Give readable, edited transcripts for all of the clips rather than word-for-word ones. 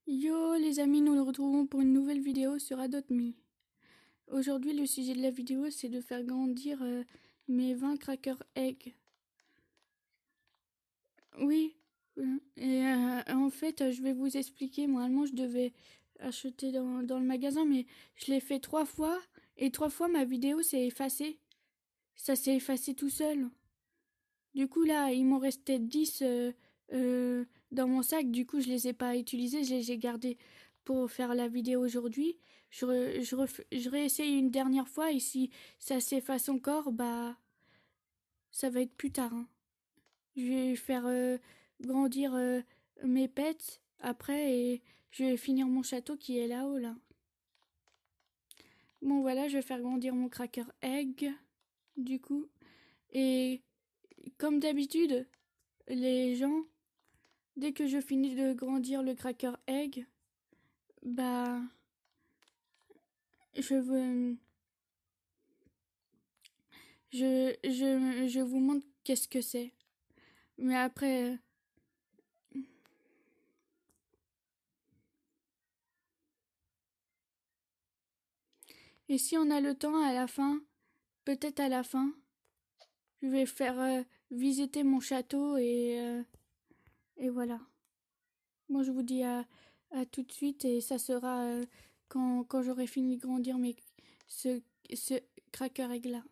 Yo les amis, nous nous retrouvons pour une nouvelle vidéo sur Adopt Me. Aujourd'hui, le sujet de la vidéo, c'est de faire grandir mes 20 crackers eggs. Oui, et en fait, je vais vous expliquer. Normalement, je devais acheter dans le magasin, mais je l'ai fait 3 fois, et 3 fois ma vidéo s'est effacée. Ça s'est effacé tout seul. Du coup, là, il m'en restait 10 dans mon sac. Du coup, je les ai pas utilisés. Je les ai gardés pour faire la vidéo aujourd'hui. Je réessaye une dernière fois. Et si ça s'efface encore, bah, ça va être plus tard, hein. Je vais faire grandir mes pets après et je vais finir mon château qui est là-haut, là. Bon, voilà, je vais faire grandir mon cracker egg, du coup. Et comme d'habitude, les gens, dès que je finis de grandir le cracker egg, bah, je veux, je vous montre qu'est-ce que c'est. Mais après, et si on a le temps à la fin, peut-être à la fin, je vais faire visiter mon château et voilà. Moi, je vous dis à tout de suite et ça sera quand j'aurai fini de grandir ce, ce cracker egg là.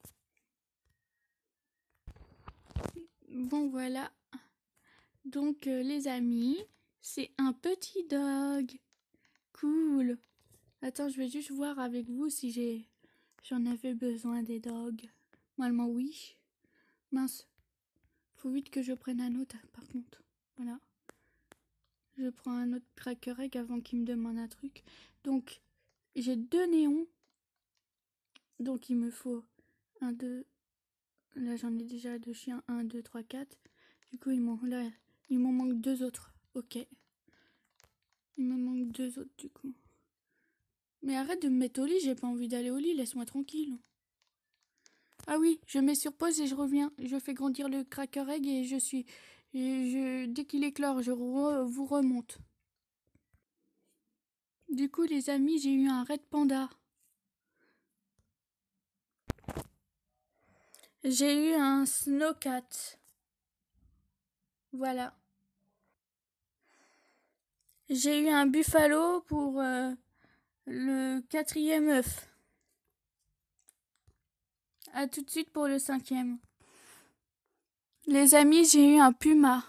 Bon, voilà. Donc, les amis, c'est un petit dog. Cool. Attends, je vais juste voir avec vous si j'en avais besoin des dogs. Normalement, oui. Mince. Faut vite que je prenne un autre, par contre. Voilà. Je prends un autre cracker egg avant qu'il me demande un truc. Donc, j'ai 2 néons. Donc, il me faut un, 2. Là, j'en ai déjà 2 chiens. 1, 2, 3, 4. Du coup, il m'en manque 2 autres. Ok. Il me manque 2 autres, du coup. Mais arrête de me mettre au lit, j'ai pas envie d'aller au lit, laisse-moi tranquille. Ah oui, je mets sur pause et je reviens. Je fais grandir le cracker egg et dès qu'il éclore, vous remonte. Du coup, les amis, j'ai eu un red panda. J'ai eu un snowcat. Voilà. J'ai eu un buffalo pour le 4e œuf. À tout de suite pour le 5e. Les amis, j'ai eu un puma.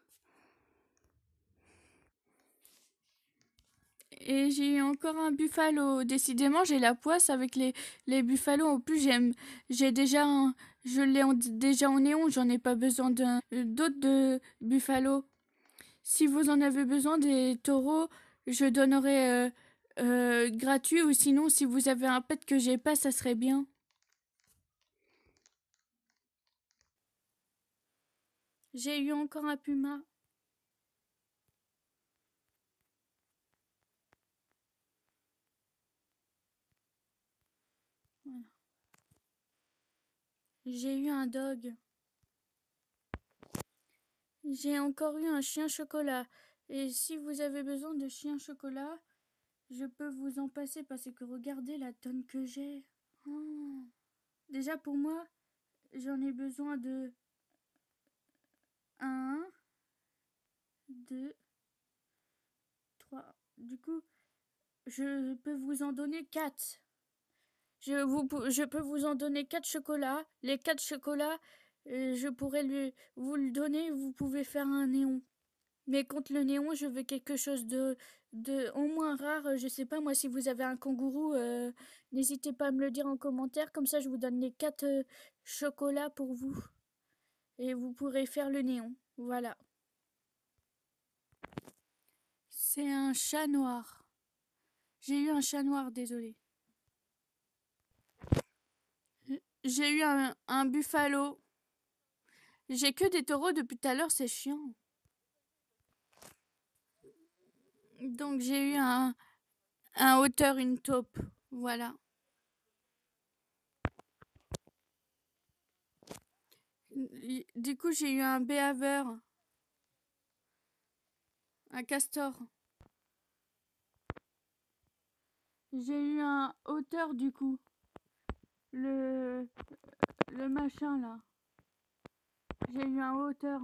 Et j'ai eu encore un buffalo. Décidément, j'ai la poisse avec les buffalos. En plus, j'ai déjà je l'ai déjà en néon. J'en ai pas besoin d'autres de buffalo. Si vous en avez besoin des taureaux, je donnerai gratuit. Ou sinon, si vous avez un pet que j'ai pas, ça serait bien. J'ai eu encore un puma. Voilà. J'ai eu un dog. J'ai encore eu un chien chocolat. Et si vous avez besoin de chien chocolat, je peux vous en passer parce que regardez la tonne que j'ai. Oh. Déjà pour moi, j'en ai besoin de un, 2, 3. Du coup, je peux vous en donner 4. Je peux vous en donner 4 chocolats. Les 4 chocolats, je pourrais vous le donner. Vous pouvez faire un néon. Mais contre le néon, je veux quelque chose de au moins rare. Je sais pas, moi, si vous avez un kangourou, n'hésitez pas à me le dire en commentaire. Comme ça, je vous donne les 4 chocolats pour vous. Et vous pourrez faire le néon. Voilà. C'est un chat noir. J'ai eu un chat noir, désolé. J'ai eu un buffalo. J'ai que des taureaux depuis tout à l'heure, c'est chiant. Donc j'ai eu un hauteur, une taupe. Voilà. Du coup, j'ai eu un béhaveur, un castor. J'ai eu un hauteur du coup. Le, le machin là. J'ai eu un hauteur.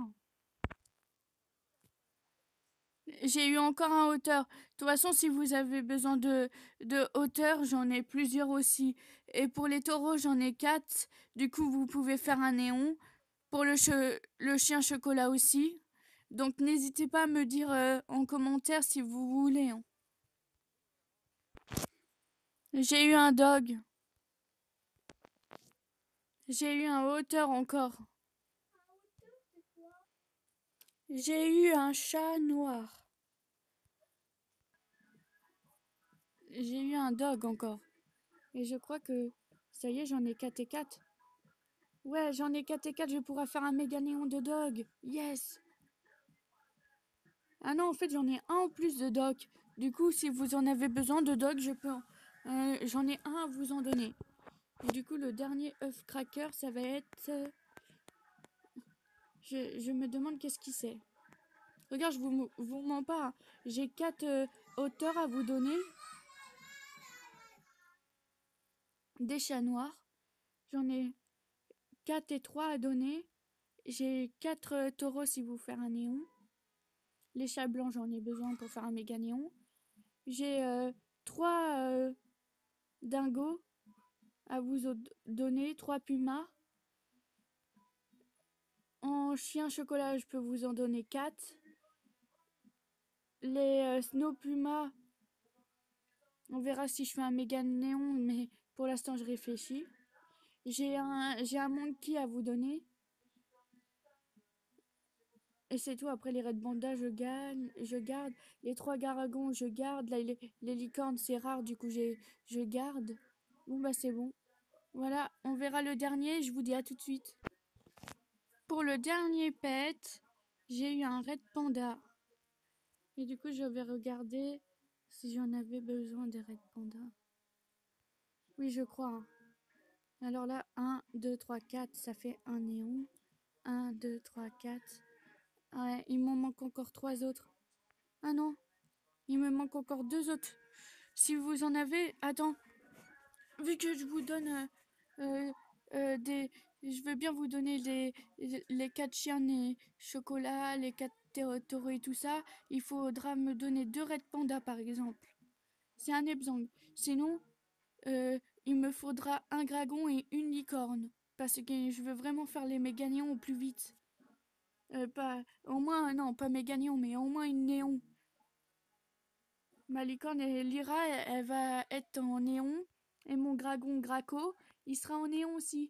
J'ai eu encore un hauteur. De toute façon, si vous avez besoin de hauteur, j'en ai plusieurs aussi. Et pour les taureaux, j'en ai 4. Du coup, vous pouvez faire un néon. Pour le chien chocolat aussi. Donc, n'hésitez pas à me dire en commentaire si vous voulez, hein. J'ai eu un dog. J'ai eu un hauteur encore. J'ai eu un chat noir. J'ai eu un dog encore. Et je crois que ça y est, j'en ai 4 et 4. Ouais, j'en ai 4 et 4, je pourrais faire un méga néon de dog. Yes. Ah non, en fait, j'en ai un en plus de dog. Du coup, si vous en avez besoin de dog, je peux... j'en ai un à vous en donner. Et du coup, le dernier œuf cracker, ça va être... je me demande qu'est-ce qui c'est. Regarde, je vous mens pas, hein. J'ai 4 hauteurs à vous donner. Des chats noirs. J'en ai 4 et 3 à donner. J'ai 4 taureaux si vous faire un néon. Les chats blancs, j'en ai besoin pour faire un méga néon. J'ai 3 dingos à vous donner, 3 pumas. En chien chocolat, je peux vous en donner 4. Les snow pumas, on verra si je fais un méga néon, mais pour l'instant, je réfléchis. J'ai un monkey à vous donner. Et c'est tout. Après, les red bandas, je garde. Les 3 garagons, je garde. Là, les licornes, c'est rare, du coup, je garde. Bon, bah, c'est bon. Voilà, on verra le dernier. Je vous dis à tout de suite. Pour le dernier pet, j'ai eu un red panda. Et du coup, je vais regarder si j'en avais besoin des red pandas. Oui, je crois, hein. Alors là, 1, 2, 3, 4, ça fait un néon. 1, 2, 3, 4. Ouais, il m'en manque encore 3 autres. Ah non, il me manque encore 2 autres. Si vous en avez... Attends, vu que je vous donne euh, des... Je veux bien vous donner les 4 chiens et chocolat, les 4 taureaux et tout ça. Il faudra me donner 2 red pandas par exemple. C'est un exemple. Sinon, euh, il me faudra un dragon et une licorne. Parce que je veux vraiment faire les méga néons au plus vite. Pas, au moins, non, pas méga néon, mais au moins une néon. Ma licorne, Lyra, elle va être en néon. Et mon dragon Graco, il sera en néon aussi.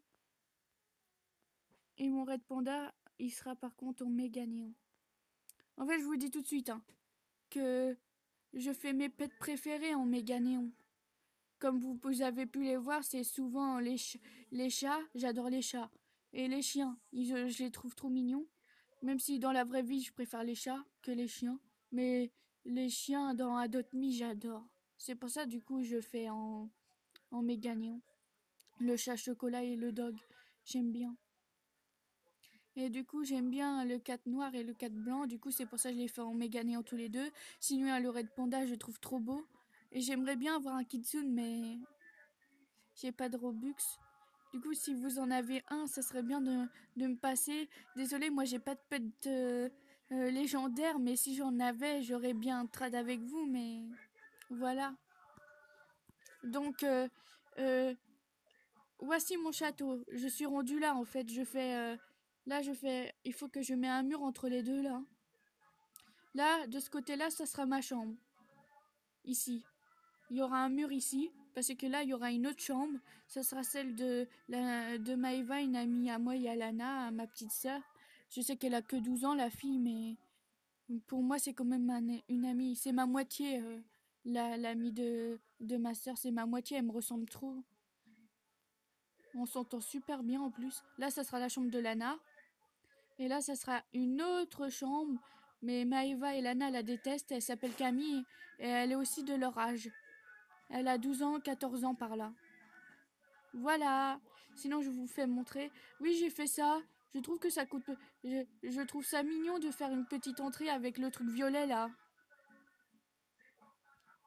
Et mon Red Panda, il sera par contre en méga néon. En fait, je vous dis tout de suite, hein, que je fais mes pets préférés en méga néon. Comme vous avez pu les voir, c'est souvent les chats. J'adore les chats. Et les chiens, je les trouve trop mignons. Même si dans la vraie vie, je préfère les chats que les chiens. Mais les chiens dans Adopt Me, j'adore. C'est pour ça, du coup, je fais en méga néon. Le chat chocolat et le dog, j'aime bien. Et du coup, j'aime bien le cat noir et le cat blanc. Du coup, c'est pour ça que je les fais en méga néon tous les deux. Sinon, le red panda, je le trouve trop beau. Et j'aimerais bien avoir un kitsune, mais j'ai pas de Robux. Du coup, si vous en avez un, ça serait bien de me passer. Désolée, moi, j'ai pas de pet légendaire, mais si j'en avais, j'aurais bien trade avec vous, mais voilà. Donc, euh, voici mon château. Je suis rendu là, en fait. Là, je fais... Il faut que je mette un mur entre les deux, là. Là, de ce côté-là, ça sera ma chambre. Ici. Il y aura un mur ici, parce que là, il y aura une autre chambre. Ça sera celle de Maëva, une amie à moi et à Lana, à ma petite sœur. Je sais qu'elle a que 12 ans, la fille, mais pour moi, c'est quand même une amie. C'est ma moitié, l'amie de ma sœur. C'est ma moitié, elle me ressemble trop. On s'entend super bien en plus. Là, ça sera la chambre de Lana. Et là, ça sera une autre chambre. Mais Maëva et Lana la détestent. Elle s'appelle Camille et elle est aussi de leur âge. Elle a 12 ans, 14 ans par là. Voilà. Sinon, je vous fais montrer. Oui, j'ai fait ça. Je trouve que ça coûte... Je trouve ça mignon de faire une petite entrée avec le truc violet là.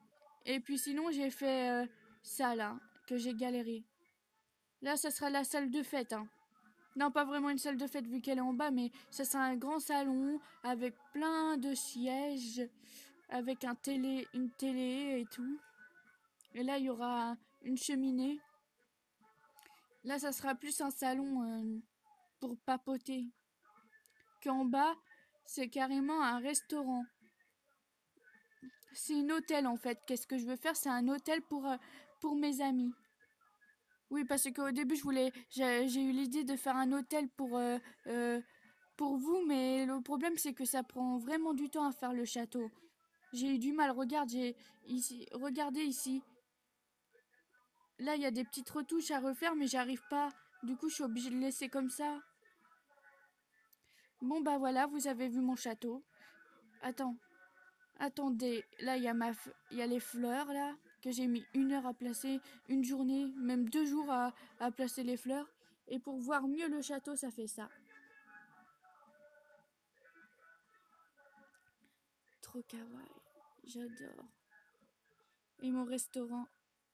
Et puis sinon, j'ai fait ça là, que j'ai galéré. Là, ça sera la salle de fête, hein. Non, pas vraiment une salle de fête vu qu'elle est en bas, mais ça sera un grand salon avec plein de sièges, avec une télé et tout. Et là, il y aura une cheminée. Là, ça sera plus un salon pour papoter. Qu'en bas, c'est carrément un restaurant. C'est un hôtel en fait. Qu'est-ce que je veux faire? C'est un hôtel pour mes amis. Oui, parce qu'au début, j'ai eu l'idée de faire un hôtel euh, pour vous, mais le problème, c'est que ça prend vraiment du temps à faire le château. J'ai eu du mal. Regardez ici. Là, il y a des petites retouches à refaire, mais j'arrive pas. Du coup, je suis obligée de le laisser comme ça. Bon, bah voilà, vous avez vu mon château. Attends, attendez. Là, il y a les fleurs, là, que j'ai mis 1 heure à placer, une journée, même 2 jours à placer les fleurs. Et pour voir mieux le château, ça fait ça. Trop kawaii. J'adore. Et mon restaurant.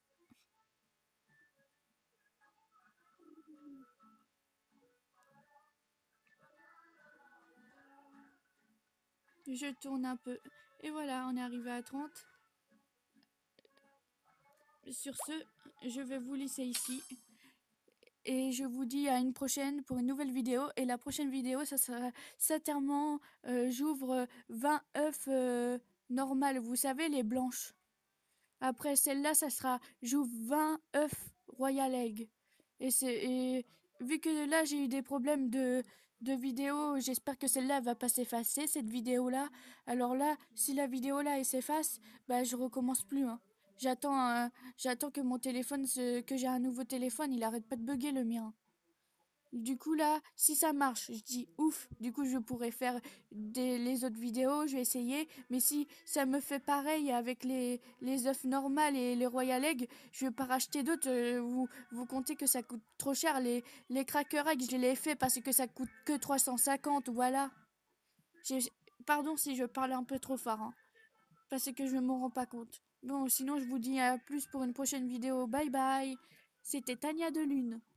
Je tourne un peu. Et voilà, on est arrivé à 30. Sur ce, je vais vous laisser ici. Et je vous dis à une prochaine pour une nouvelle vidéo. Et la prochaine vidéo, ça sera certainement, j'ouvre 20 œufs normales. Vous savez, les blanches. Après celle-là, ça sera j'ouvre 20 œufs Royal Egg. Et vu que là, j'ai eu des problèmes de vidéo, j'espère que celle-là va pas s'effacer, cette vidéo-là. Alors là, si la vidéo-là, elle s'efface, bah, je recommence plus, hein. J'attends que mon téléphone, que j'ai un nouveau téléphone, il arrête pas de bugger le mien. Du coup là, si ça marche, je dis ouf, du coup je pourrais faire les autres vidéos, je vais essayer, mais si ça me fait pareil avec les œufs normales et les Royal Egg, je vais pas racheter d'autres, vous comptez que ça coûte trop cher, les Cracker Egg, je les ai fait parce que ça coûte que 350, voilà. J'ai- Pardon si je parle un peu trop fort, hein, parce que je me rends pas compte. Bon, sinon je vous dis à plus pour une prochaine vidéo, bye bye. C'était Tania de Lune.